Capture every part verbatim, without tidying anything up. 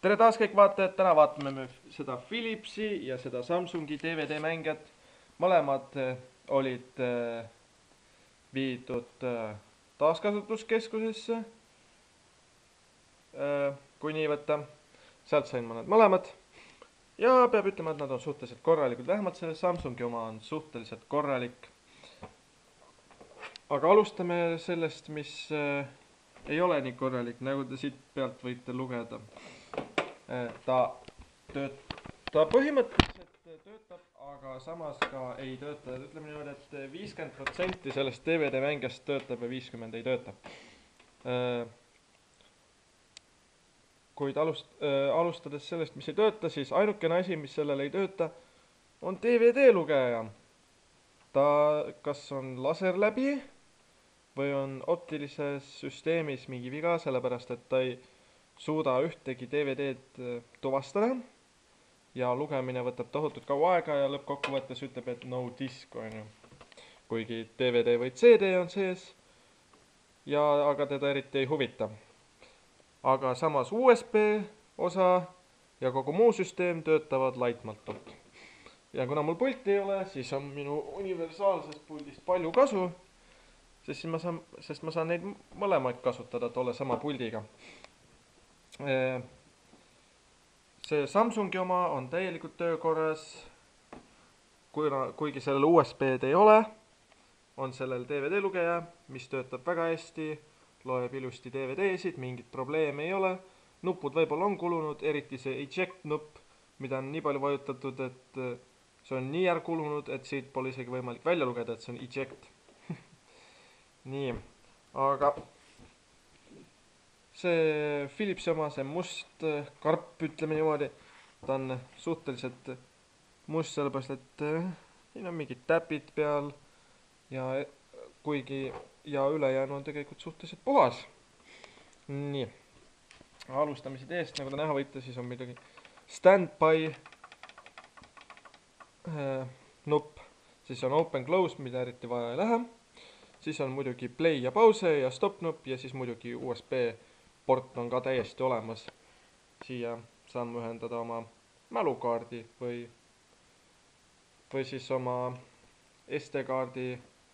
tere taas kõik vaatajad, täna vaatame me seda Philipsi ja seda Samsungi D V D mängijat. Mõlemad olid viidud taaskasutuskeskusesse, kui nii võtta. Sealt sain ma nad mõlemad. Ja peab ütlema, et nad on suhteliselt korralikud. Vähemalt selle Samsungi oma on suhteliselt korralik. Aga alustame sellest, mis ei ole nii korralik, nagu te siit pealt võite lugeda. Ta, tööt, ta põhimõtteliselt töötab, aga samas ka ei tööta. Ütleme niimoodi, et viiskümmend protsenti sellest D V D mängijast töötab ja viiskümmend ei tööta. Kuid alust, alustades sellest, mis ei tööta, siis ainukene asi, mis sellel ei tööta, on D V D lugeja. Ta kas on laser läbi või on optilises süsteemis mingi viga, sellepärast et ta ei suuda ühtegi D V D-d tuvastada ja lugemine võtab tohutult kaua aega ja lõppkokkuvõttes ütleb, et no disk on ju. Kuigi D V D või C D on sees, ja, aga teda eriti ei huvita. Aga samas U S B osa ja kogu muu süsteem töötavad laitmatult. Ja kuna mul pulti ei ole, siis on minu universaalsest puldist palju kasu, sest ma saan, sest ma saan neid mõlemaid kasutada tolle sama puldiga. See Samsungi oma on täielikult töökorras, kuigi sellel U S B-d ei ole, on sellel D V D lugeja, mis töötab väga hästi, loeb ilusti D V D-sid, mingit probleemi ei ole. Nupud võib-olla on kulunud, eriti see eject nupp, mida on nii palju vajutatud, et see on nii järg kulunud, et siit pole isegi võimalik välja lugeda, et see on eject. Nii, aga see Philipsi oma, see must karp, ütleme niimoodi, ta on suhteliselt must, sellepärast, et siin on mingid täpid peal ja kuigi ja ülejäänu on tegelikult suhteliselt puhas. Nii, alustamisid eest, nagu te näha võite, siis on midagi standby nupp, siis on open close, mida eriti vaja ei lähe. Siis on muidugi play ja pause ja stop nupp ja siis muidugi U S B port on ka täiesti olemas. Siia saan ühendada oma mälukaardi või, või siis oma S D-kaardi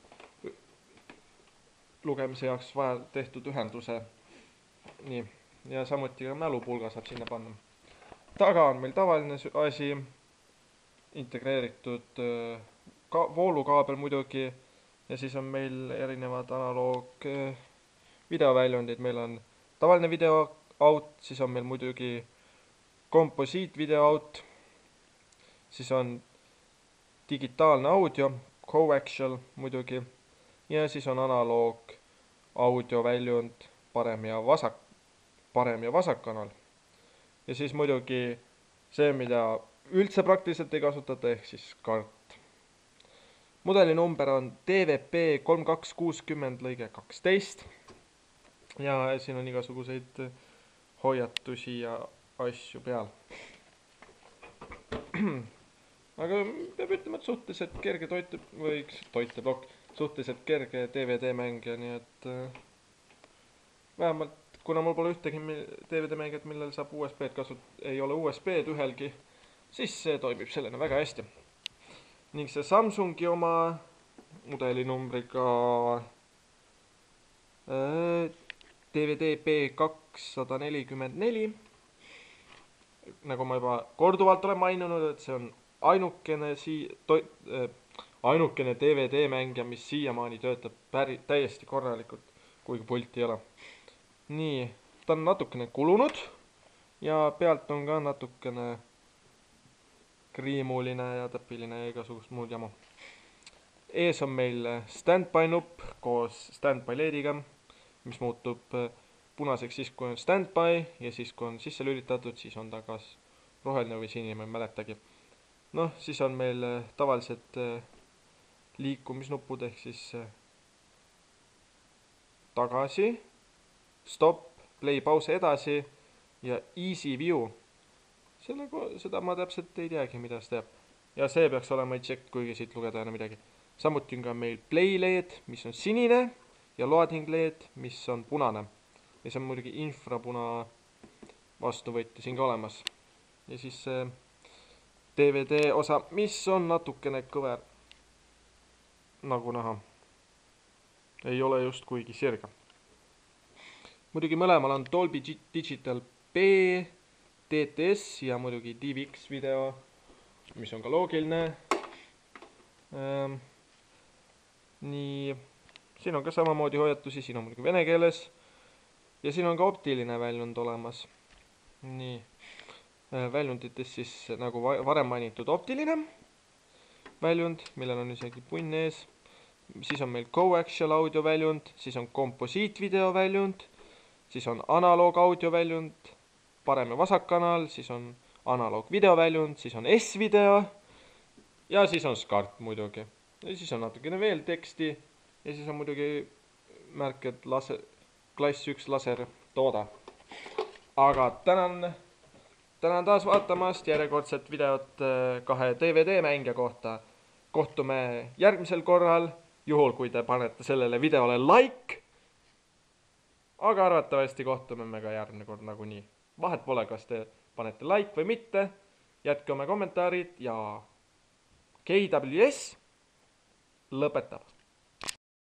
lugemise jaoks vaja tehtud ühenduse. Nii, ja samuti ka mälupulga saab sinna panna. Taga on meil tavaline asi, integreeritud ka, voolukaabel muidugi, ja siis on meil erinevad analoog videoväljundid. Meil on tavaline video out, siis on meil muidugi komposiit video out, siis on digitaalne audio, coaxial muidugi, ja siis on analoog audio väljund parem ja vasak, parem ja vasak kanal. Ja siis muidugi see, mida üldse praktiliselt ei kasutata, ehk siis kart. Mudeli number on D V P kolm kaks kuuskümmend lõige kaksteist ja siin on igasuguseid hoiatusi ja asju peal. Aga peab ütlema, et suhteliselt kerge toite, või toiteblokk, suhteliselt kerge D V D mängija, nii et vähemalt, kuna mul pole ühtegi D V D mängijat, millel saab U S B-d kasut-, ei ole U S B-d ühelgi, siis see toimib sellena väga hästi. Ning see Samsungi oma mudeli numbriga D V D P kakssada nelikümmend neli, nagu ma juba korduvalt olen maininud, et see on ainukene, sii, toi, äh, ainukene D V D mängija, mis siiamaani töötab päri, täiesti korralikult, kuigi pulti ei ole. Nii, ta on natukene kulunud ja pealt on ka natukene kriimuline ja täpiline ja igasugust muud jama. Ees on meil standby nupp koos standby leediga, mis muutub punaseks siis, kui on standby ja siis, kui on sisse lülitatud, siis on ta kas roheline või sinine, ma ei mäletagi. Noh, siis on meil tavalised liikumisnupud ehk siis tagasi, stop, play, pause, edasi ja easy view. Selle, seda ma täpselt ei teagi, mida see teeb. Ja see peaks olema eject, kuigi siit lugeda enam midagi. Samuti on ka meil play LED, mis on sinine ja loading LED, mis on punane. Ja see on muidugi infrapuna vastuvõtja siin ka olemas. Ja siis see D V D osa, mis on natukene kõver, nagu näha. Ei ole just kuigi sirge. Muidugi mõlemal on Dolby Digital B, D T S ja muidugi D V X video, mis on ka loogiline. Ähm, nii, siin on ka samamoodi hoiatusi, siin on muidugi vene keeles. Ja siin on ka optiline väljund olemas. Nii, väljundites siis nagu varem mainitud optiline väljund, millel on isegi punn ees. Siis on meil coaxial audio väljund, siis on komposiitvideo väljund, siis on analoog audio väljund, parem ja vasak kanal, siis on analoog video väljund, siis on S-video ja siis on SCART muidugi. Ja siis on natukene veel teksti ja siis on muidugi märked laser, klass üks laser tooda. Aga tänan, tänan taas vaatamast järjekordset videot kahe D V D mängija kohta. Kohtume järgmisel korral, juhul kui te panete sellele videole like. Aga arvatavasti kohtume me ka järgmine kord nagunii. Vahet pole, kas te panete like või mitte. Jätke oma kommentaarid ja K W S lõpetab.